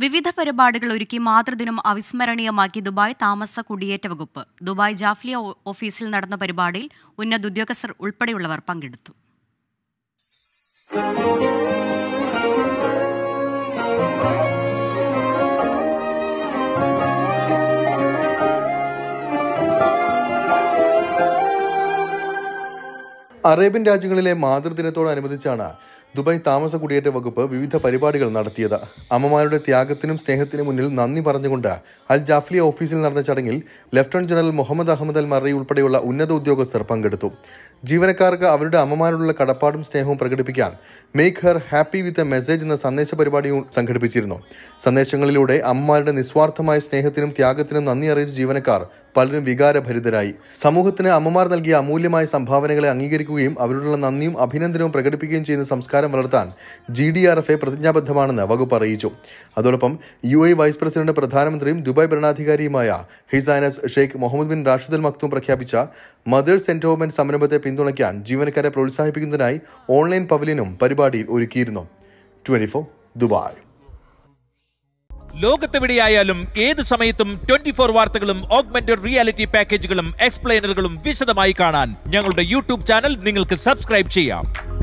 വിവിധ പരിപാടികൾ ഒരുക്കി മാതൃദിനം അവിസ്മരണീയമാക്കി ദുബായ് താമസ കുടിയേറ്റ വകുപ്പ്. ദുബായ് ജാഫ്ലിയ ഓഫീസിൽ നടന്ന പരിപാടിയിൽ ഉന്നത ഉദ്യോഗസ്ഥർ ഉൾപ്പെടെയുള്ളവർ പങ്കെടുത്തു. അറേബ്യൻ രാജ്യങ്ങളിലെ മാതൃദിനത്തോടനുബന്ധിച്ചാണ് ദുബായ് താമസ കുടിയേറ്റ വകുപ്പ് വിവിധ പരിപാടികൾ നടത്തിയത്. അമ്മമാരുടെ ത്യാഗത്തിനും സ്നേഹത്തിനും മുന്നിൽ നന്ദി പറഞ്ഞുകൊണ്ട് അൽ ജാഫ്ലിയ ഓഫീസിൽ നടന്ന ചടങ്ങിൽ lieutenant general Mohammed Ahmed Al Marri ഉൾപ്പെടെയുള്ള ഉന്നത ഉദ്യോഗസ്ഥർ പങ്കെടുത്തു. ജീവനക്കാർക്ക് അവരുടെ അമ്മമാരോടുള്ള കടപ്പാടും സ്നേഹവും പ്രകടിപ്പിക്കാൻ make her happy with a message എന്ന സന്ദേശ പരിപാടിയും സംഘടിപ്പിച്ചിരുന്നു. സന്ദേശങ്ങളിലൂടെ അമ്മമാരുടെ നിസ്വാർത്ഥമായ സ്നേഹത്തിനും ത്യാഗത്തിനും നന്ദി അറിയിച്ച ജീവനക്കാർ പലരും വികാരഭരിതരായി. സമൂഹത്തിന് അമ്മമാർ നൽകിയ അമൂല്യമായ സംഭാവനകളെ അംഗീകരിക്കുകയും അവരോടുള്ള നന്ദിയും അഭിനന്ദനവും പ്രകടിപ്പിക്കുകയും ചെയ്യുന്ന സംസ്കാരം വളർത്താൻ GDRFA പ്രതിജ്ഞാബദ്ധമാണെന്ന് വകുപ്പ് അറിയിച്ചു. അതോടൊപ്പം UAE വൈസ് പ്രസിഡന്റ് പ്രധാനമന്ത്രിയും ദുബായ് ഭരണാധികാരിയുമായ His Highness Sheikh Mohammed bin Rashid Al Maktoum പ്രഖ്യാപിച്ച മദേഴ്സ് എൻഡോവ്മെന്റ് സംരംഭത്തെ പിന്തുണയ്ക്കാൻ ജീവനക്കാരെ പ്രോത്സാഹിപ്പിക്കുന്നതിനായി ഓൺലൈൻ പവലിയനും പരിപാടിയിൽ ഒരുക്കിയിരുന്നു. 24 ദുബായ്. ലോകത്തെവിടെയായാലും ഏത് സമയത്തും 24 വാർത്തകളും ഓഗ്മെന്റഡ് റിയാലിറ്റി പാക്കേജുകളും എക്സ്പ്ലെയിനറുകളും വിശദമായി കാണാൻ ഞങ്ങളുടെ YouTube ചാനൽ നിങ്ങൾക്ക് സബ്സ്ക്രൈബ് ചെയ്യാം.